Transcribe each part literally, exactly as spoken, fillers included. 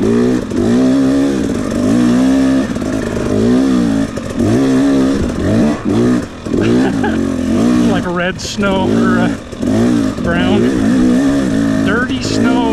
Like a red snow or a brown. Dirty snow.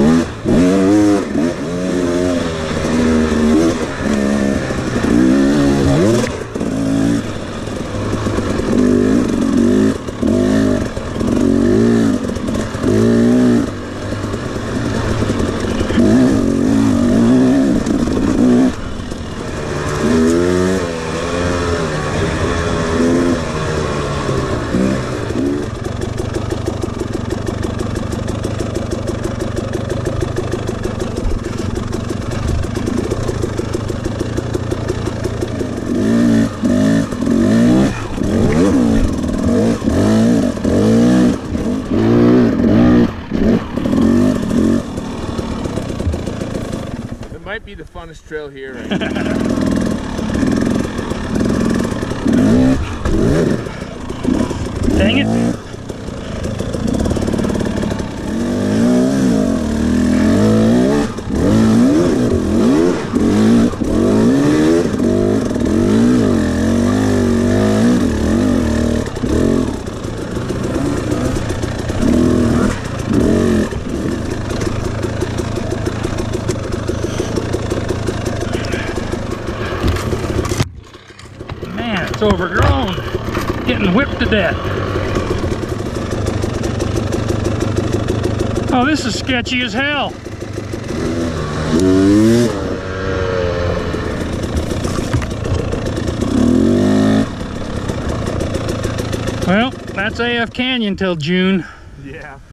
Might be the funnest trail here right now. Dang it. It's overgrown, getting whipped to death. Oh, this is sketchy as hell. Well, that's A F Canyon till June. Yeah.